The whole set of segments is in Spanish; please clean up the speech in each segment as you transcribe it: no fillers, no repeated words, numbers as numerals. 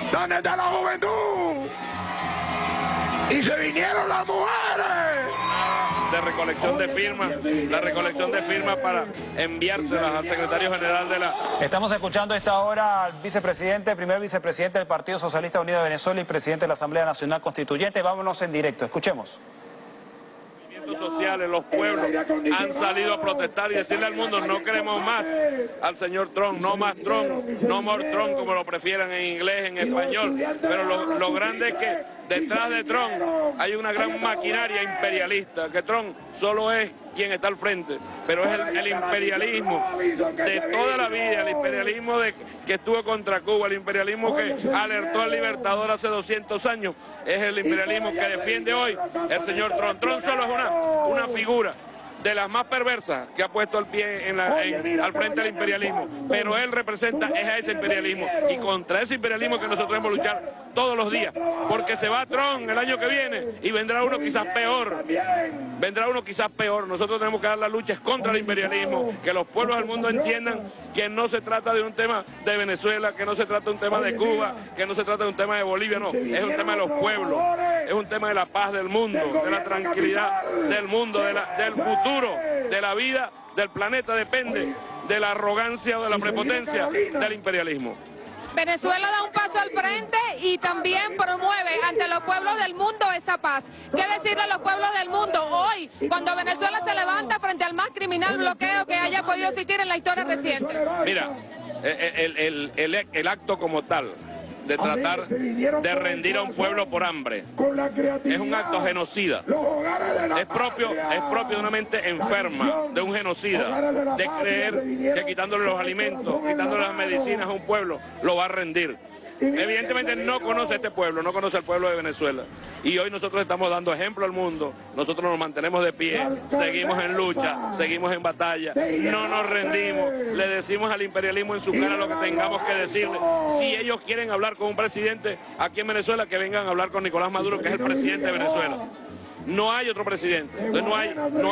¿Dónde está la juventud? Y se vinieron las mujeres. De recolección de firmas, la recolección de firmas para enviárselas al secretario general de la... Estamos escuchando a esta hora al vicepresidente, primer vicepresidente del Partido Socialista Unido de Venezuela y presidente de la Asamblea Nacional Constituyente. Vámonos en directo, escuchemos. Sociales, los pueblos han salido a protestar y decirle al mundo: no queremos más al señor Trump, no más Trump, no more Trump, como lo prefieran en inglés, en español. Pero lo grande es que detrás de Trump hay una gran maquinaria imperialista, que Trump solo es quien está al frente, pero es el imperialismo de toda la vida, el imperialismo que estuvo contra Cuba, el imperialismo que alertó al Libertador hace 200 años, es el imperialismo que defiende hoy el señor Trump. Trump solo es una figura de las más perversas que ha puesto el pie al frente del imperialismo, pero él representa a ese imperialismo, y contra ese imperialismo que nosotros debemos luchar todos los días, porque se va Trump el año que viene y vendrá uno quizás peor, Nosotros tenemos que dar la lucha contra el imperialismo, que los pueblos del mundo entiendan que no se trata de un tema de Venezuela, que no se trata de un tema de Cuba, que no se trata de un tema de Bolivia, no, es un tema de los pueblos, es un tema de la paz del mundo, de la tranquilidad del mundo, del futuro de la vida del planeta, depende de la arrogancia o de la prepotencia del imperialismo. Venezuela da un paso al frente y también promueve ante los pueblos del mundo esa paz. ¿Qué decirle a los pueblos del mundo hoy, cuando Venezuela se levanta frente al más criminal bloqueo que haya podido existir en la historia reciente? Mira, el acto como tal de tratar de rendir a un pueblo por hambre es un acto genocida, es propio de una mente enferma, de un genocida, de creer que quitándole los alimentos, quitándole las medicinas a un pueblo lo va a rendir. Evidentemente no conoce este pueblo, no conoce el pueblo de Venezuela, y hoy nosotros estamos dando ejemplo al mundo. Nosotros nos mantenemos de pie, seguimos en lucha, seguimos en batalla, no nos rendimos, le decimos al imperialismo en su cara lo que tengamos que decirle. Si ellos quieren hablar con un presidente aquí en Venezuela, que vengan a hablar con Nicolás Maduro, que es el presidente de Venezuela. No hay otro presidente, entonces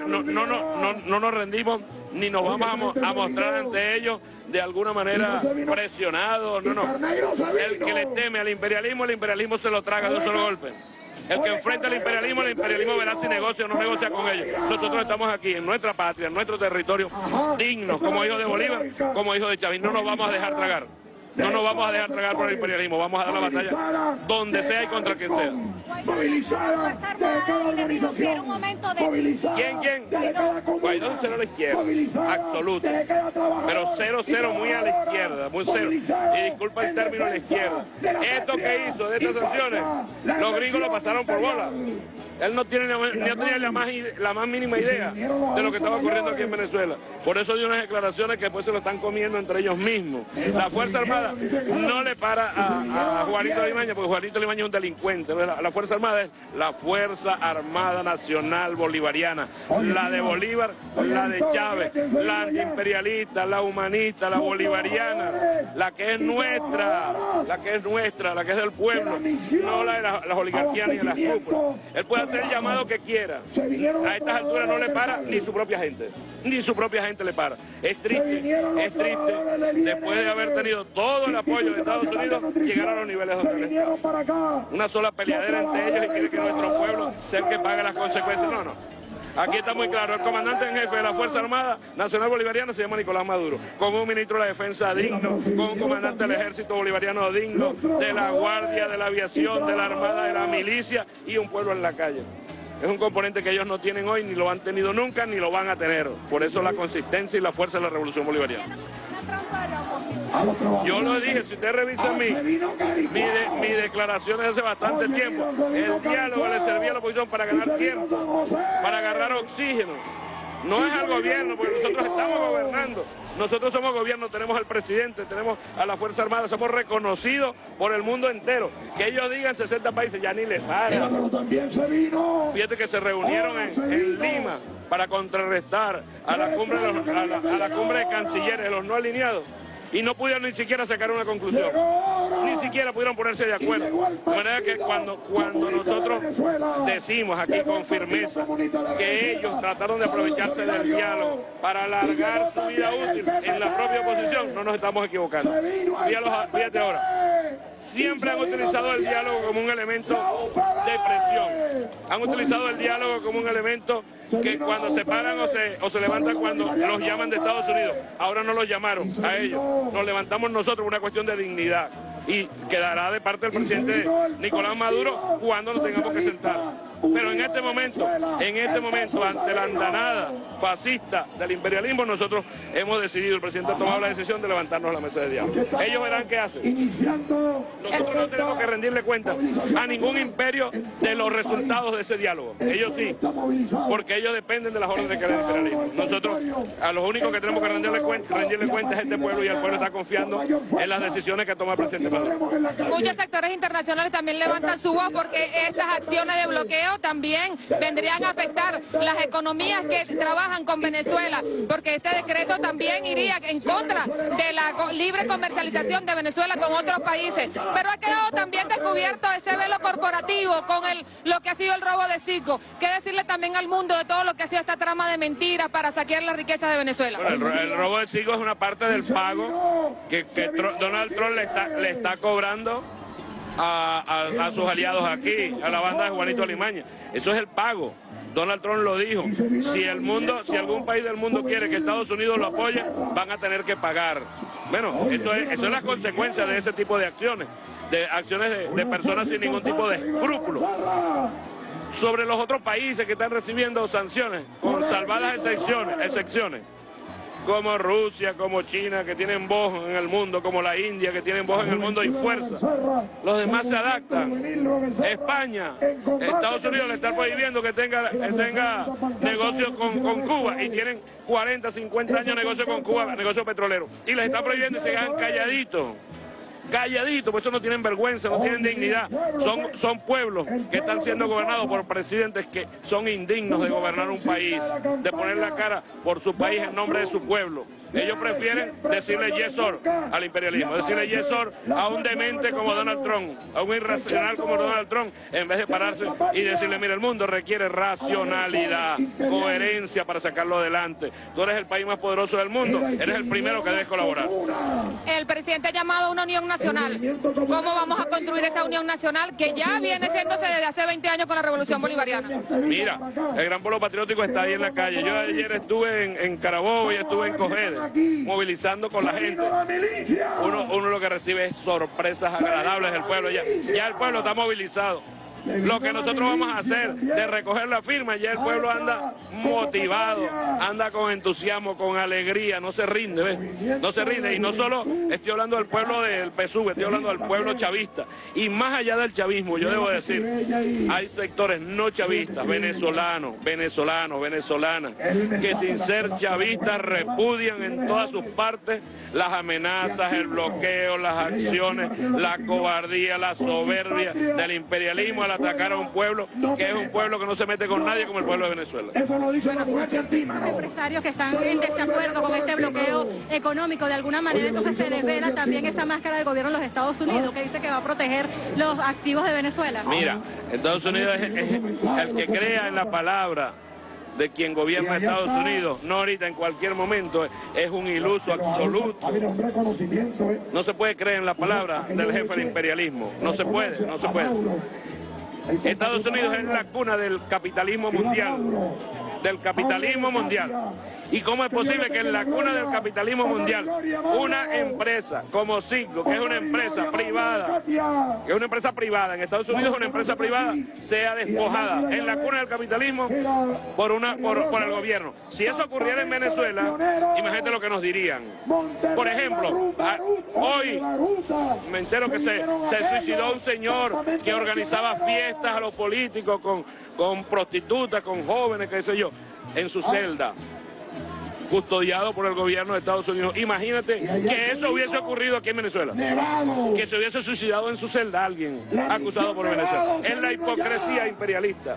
no nos rendimos ni nos vamos a mostrar ante ellos de alguna manera presionados, no. El que le teme al imperialismo, el imperialismo se lo traga de un solo golpe. El que enfrenta al imperialismo, el imperialismo verá si negocia o no negocia con ellos. Nosotros estamos aquí en nuestra patria, en nuestro territorio, dignos, como hijos de Bolívar, como hijos de Chávez. No nos vamos a dejar tragar. No nos vamos a dejar tragar por el imperialismo, vamos a dar la batalla donde sea y contra quien sea. Movilizada de cada organización. ¿Quién? Guaidó es cero a la izquierda, absoluto. Pero cero muy a la izquierda, muy cero. Y disculpa el término, a la izquierda. Esto que hizo de estas sanciones, los gringos lo pasaron por bola. Él no tenía la más mínima idea de lo que estaba ocurriendo aquí en Venezuela. Por eso dio unas declaraciones que después se lo están comiendo entre ellos mismos. La Fuerza Armada no le para a Juanito Alimaña, porque Juanito Alimaña es un delincuente. La Fuerza Armada es la Fuerza Armada Nacional Bolivariana. La de Bolívar, la de Chávez, la antiimperialista, la humanista, la bolivariana, la que es nuestra, la que es del pueblo, no la de las oligarquías ni de las cúpulas. Él puede hacer el llamado que quiera. A estas alturas no le para ni su propia gente. Ni su propia gente le para. Es triste, después de haber tenido todo el apoyo de Estados Unidos, llegar a los niveles donde él está. Una sola peleadera entre ellos y quiere que nuestro pueblo sea el que pague las consecuencias. No. Aquí está muy claro, el comandante en jefe de la Fuerza Armada Nacional Bolivariana se llama Nicolás Maduro, con un ministro de la Defensa digno, con un comandante del Ejército Bolivariano digno, de la Guardia, de la Aviación, de la Armada, de la Milicia y un pueblo en la calle. Es un componente que ellos no tienen hoy, ni lo han tenido nunca, ni lo van a tener. Por eso la consistencia y la fuerza de la Revolución Bolivariana. Yo lo dije, si usted revisa mi declaración de hace bastante tiempo, el diálogo le servía a la oposición para ganar tiempo, para agarrar oxígeno. No es al gobierno, porque nosotros estamos gobernando. Nosotros somos gobierno, tenemos al presidente, tenemos a la Fuerza Armada, somos reconocidos por el mundo entero. Que ellos digan 60 países, ya ni les para. Fíjate que se reunieron en Lima para contrarrestar a la cumbre de cancilleres, de los no alineados. Y no pudieron ni siquiera sacar una conclusión, ni siquiera pudieron ponerse de acuerdo. De manera que cuando nosotros decimos aquí con firmeza que ellos trataron de aprovecharse del diálogo para alargar su vida útil en la propia oposición, no nos estamos equivocando. Fíjate ahora, siempre han utilizado el diálogo como un elemento de presión. Han utilizado el diálogo como un elemento que cuando se paran o se levantan cuando los llaman de Estados Unidos. Ahora no los llamaron a ellos, nos levantamos nosotros, una cuestión de dignidad. Y quedará de parte del presidente Nicolás Maduro cuando nos tengamos que sentar. Pero en este momento, ante la andanada fascista del imperialismo, nosotros hemos decidido, el presidente ha tomado la decisión de levantarnos a la mesa de diálogo. Ellos verán qué hacen. Nosotros no tenemos que rendirle cuenta a ningún imperio de los resultados de ese diálogo. Ellos sí, porque ellos dependen de las órdenes que le da el imperialismo. Nosotros, a los únicos que tenemos que rendirle cuenta es este pueblo, y el pueblo está confiando en las decisiones que toma el presidente Maduro. Muchos sectores internacionales también levantan su voz porque estas acciones de bloqueo también vendrían a afectar las economías que trabajan con Venezuela, porque este decreto también iría en contra de la libre comercialización de Venezuela con otros países. Pero ha quedado también descubierto ese velo corporativo con lo que ha sido el robo de Citgo. ¿Qué decirle también al mundo de todo lo que ha sido esta trama de mentiras para saquear las riquezas de Venezuela? Bueno, el robo de Citgo es una parte del pago que Donald Trump le está cobrando a sus aliados aquí, a la banda de Juanito Alimaña. Eso es el pago. Donald Trump lo dijo. Si algún país del mundo quiere que Estados Unidos lo apoye, van a tener que pagar. Bueno, eso es la consecuencia de ese tipo de acciones de personas sin ningún tipo de escrúpulos. Sobre los otros países que están recibiendo sanciones, con salvadas excepciones, como Rusia, como China, que tienen voz en el mundo, como la India, que tienen voz en el mundo y fuerza. Los demás se adaptan. España, Estados Unidos le está prohibiendo que tenga negocios con Cuba, y tienen 40, 50 años de negocio con Cuba, negocio petrolero. Y les está prohibiendo y se quedan calladitos. Por eso no tienen vergüenza, no tienen dignidad. Son pueblos que están siendo gobernados por presidentes que son indignos de gobernar un país, de poner la cara por su país en nombre de su pueblo. Ellos prefieren decirle yes or al imperialismo, decirle yes or a un demente como Donald Trump, a un irracional como Donald Trump, en vez de pararse y decirle, mira, el mundo requiere racionalidad, coherencia para sacarlo adelante. Tú eres el país más poderoso del mundo, eres el primero que debes colaborar. El presidente ha llamado a una unión nacional. ¿Cómo vamos a construir esa unión nacional que ya viene haciéndose desde hace 20 años con la Revolución Bolivariana? Mira, el Gran Polo Patriótico está ahí en la calle. Yo ayer estuve en Carabobo y estuve en Cojedes, movilizando con la gente. Uno lo que recibe es sorpresas agradables del pueblo. Ya el pueblo está movilizado. Lo que nosotros vamos a hacer de recoger la firma, ya el pueblo anda motivado, anda con entusiasmo, con alegría, no se rinde, ¿ves? No se rinde. Y no solo estoy hablando del pueblo del PSUV, estoy hablando del pueblo chavista. Y más allá del chavismo, yo debo decir, hay sectores no chavistas, venezolanas, que sin ser chavistas repudian en todas sus partes las amenazas, el bloqueo, las acciones, la cobardía, la soberbia del imperialismo al atacar a un pueblo que es un pueblo que no se mete con nadie como el pueblo de Venezuela. Eso lo dice la empresarios que están en desacuerdo con este bloqueo económico, de alguna manera entonces se desvela también esa máscara del gobierno de los Estados Unidos que dice que va a proteger los activos de Venezuela. Mira, Estados Unidos es el que crea en la palabra de quien gobierna Estados Unidos, no ahorita, en cualquier momento, es un iluso absoluto. No se puede creer en la palabra del jefe del imperialismo, no se puede. Estados Unidos es la cuna del capitalismo mundial, ¿Y cómo es posible que en la cuna del capitalismo mundial una empresa como Citgo, que es una empresa privada, en Estados Unidos es una empresa privada, sea despojada en la cuna del capitalismo por el gobierno? Si eso ocurriera en Venezuela, imagínate lo que nos dirían. Por ejemplo, hoy me entero que se suicidó un señor que organizaba fiestas a los políticos con prostitutas, con jóvenes, qué sé yo, en su celda, custodiado por el gobierno de Estados Unidos. Imagínate que eso hubiese ocurrido aquí en Venezuela, que se hubiese suicidado en su celda alguien acusado por Venezuela. Es la hipocresía imperialista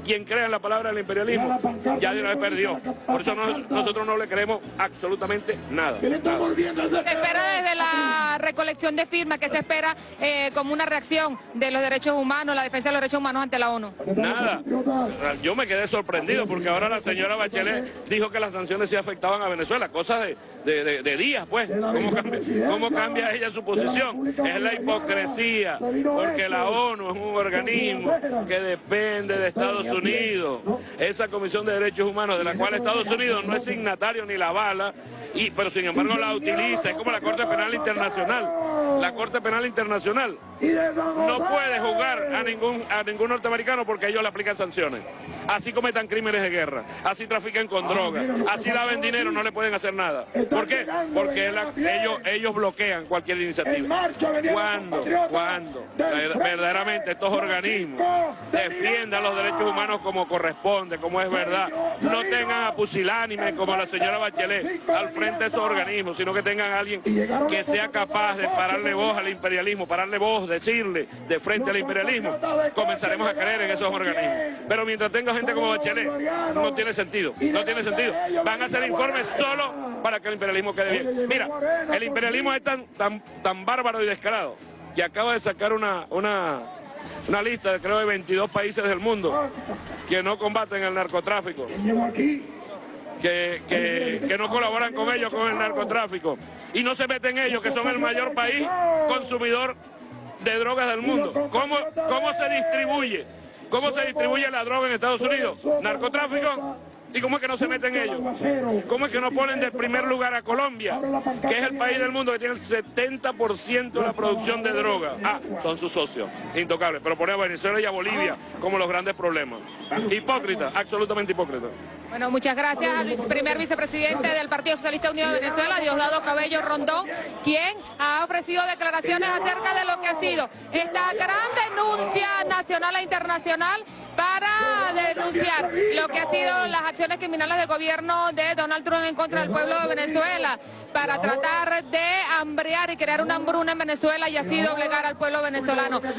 quien crea en la palabra del imperialismo ya de una vez perdió. Por eso nosotros no le creemos absolutamente nada. Se espera desde la recolección de firmas, que se espera como una reacción de los derechos humanos, la defensa de los derechos humanos ante la ONU. Nada. Yo me quedé sorprendido porque ahora la señora Bachelet dijo que las sanciones sí afectaban a Venezuela, cosa de días, pues. ¿Cómo cambia ella su posición? Es la hipocresía, porque la ONU es un organismo que depende de Estados Unidos. Esa Comisión de Derechos Humanos, de la cual Estados Unidos no es signatario ni la avala, pero sin embargo la utiliza, es como la Corte Penal Internacional. La Corte Penal Internacional no puede juzgar a ningún norteamericano porque ellos le aplican sanciones. Así cometan crímenes de guerra, así trafican con drogas, así laven dinero, no le pueden hacer nada. ¿Por qué? Porque ellos bloquean cualquier iniciativa. ¿Cuándo verdaderamente estos organismos defiendan los derechos humanos como corresponde, como es verdad? No tengan a pusilánime como la señora Bachelet al frente de esos organismos, sino que tengan a alguien que sea capaz de pararle voz al imperialismo, pararle voz, decirle de frente al imperialismo. Comenzaremos a creer en esos organismos. Pero mientras tenga gente como Bachelet, no tiene sentido, no tiene sentido. Van a hacer informes solo para que el imperialismo quede bien. Mira, el imperialismo es tan bárbaro y descarado que acaba de sacar una lista, creo, de 22 países del mundo que no combaten el narcotráfico, que no colaboran con ellos con el narcotráfico, y no se meten ellos, que son el mayor país consumidor de drogas del mundo. ¿Cómo se distribuye? ¿Cómo se distribuye la droga en Estados Unidos? ¿Narcotráfico? ¿Y cómo es que no se meten ellos? ¿Cómo es que no ponen de primer lugar a Colombia, que es el país del mundo que tiene el 70% de la producción de droga? Son sus socios, intocables. Pero ponen a Venezuela y a Bolivia como los grandes problemas. Hipócrita, absolutamente hipócrita. Bueno, muchas gracias al primer vicepresidente del Partido Socialista Unido de Venezuela, Diosdado Cabello Rondón, quien ha ofrecido declaraciones acerca de lo que ha sido esta gran denuncia nacional e internacional para denunciar lo que ha sido las acciones criminales del gobierno de Donald Trump en contra del pueblo de Venezuela, para tratar de hambrear y crear una hambruna en Venezuela y así doblegar al pueblo venezolano.